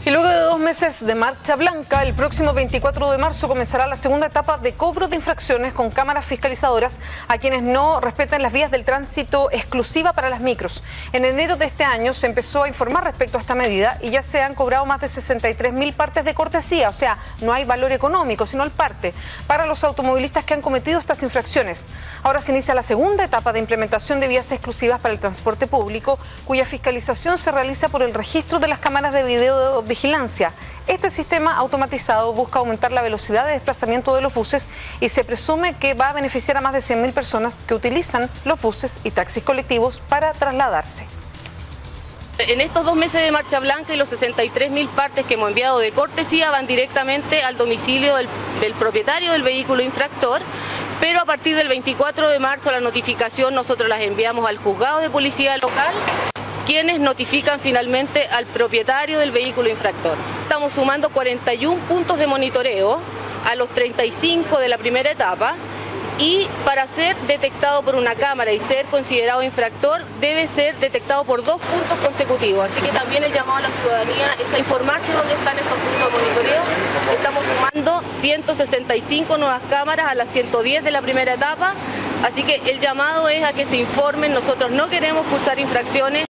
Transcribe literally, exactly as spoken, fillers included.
Y luego de dos meses de marcha blanca, el próximo veinticuatro de marzo comenzará la segunda etapa de cobro de infracciones con cámaras fiscalizadoras a quienes no respeten las vías del tránsito exclusiva para las micros. En enero de este año se empezó a informar respecto a esta medida y ya se han cobrado más de sesenta y tres mil partes de cortesía, o sea, no hay valor económico, sino el parte, para los automovilistas que han cometido estas infracciones. Ahora se inicia la segunda etapa de implementación de vías exclusivas para el transporte público, cuya fiscalización se realiza por el registro de las cámaras de video de vigilancia. Este sistema automatizado busca aumentar la velocidad de desplazamiento de los buses y se presume que va a beneficiar a más de cien mil personas que utilizan los buses y taxis colectivos para trasladarse. En estos dos meses de marcha blanca y los sesenta y tres mil partes que hemos enviado de cortesía van directamente al domicilio del, del propietario del vehículo infractor, pero a partir del veinticuatro de marzo la notificación nosotros las enviamos al juzgado de policía local, quienes notifican finalmente al propietario del vehículo infractor. Estamos sumando cuarenta y un puntos de monitoreo a los treinta y cinco de la primera etapa y para ser detectado por una cámara y ser considerado infractor debe ser detectado por dos puntos consecutivos. Así que también el llamado a la ciudadanía es a informarse dónde están estos puntos de monitoreo. Estamos sumando ciento sesenta y cinco nuevas cámaras a las ciento diez de la primera etapa, así que el llamado es a que se informen. Nosotros no queremos cursar infracciones.